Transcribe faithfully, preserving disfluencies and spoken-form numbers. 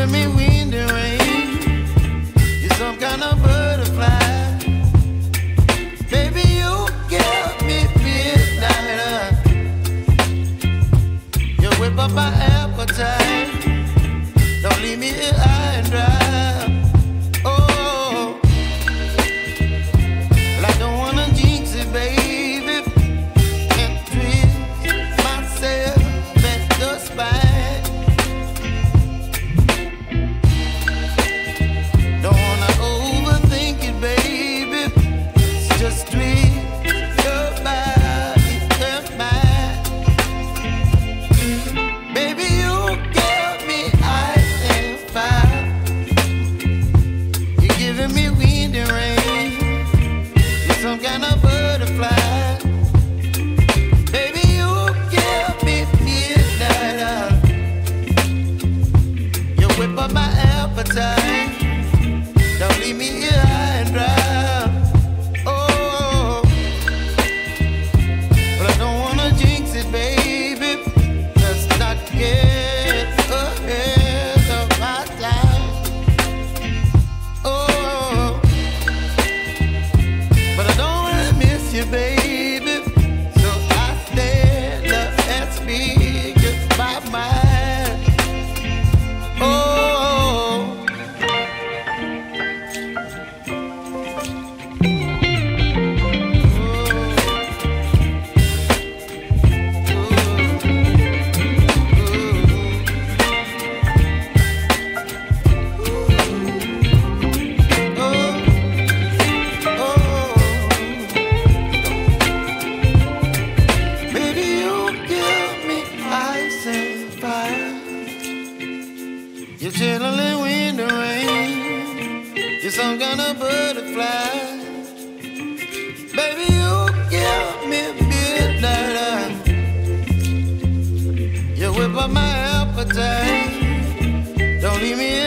giving me wind and rain. You're some kind of butterfly. Baby, you give me midnight. You whip up my appetite. Don't leave me here high and dry. Oh, well, I don't wanna jinx it, baby. Can't twist myself at the spine. Don't wanna overthink it, baby. It's just twist your body and mine. Baby, you give me ice and fire. You're giving me wind and rain. You're some kind of butterfly. Baby, you give me midnight. You whip up my appetite. Don't leave me here high and dry. Oh, but I don't wanna jinx it, baby. Let's not get ahead of my time. Oh, but I don't wanna miss you, baby. So I stand up and speak just my mind. Oh. You're chilling wind and rain. You're some kind of butterfly. Baby, you give me midnight. You whip up my appetite. Don't leave me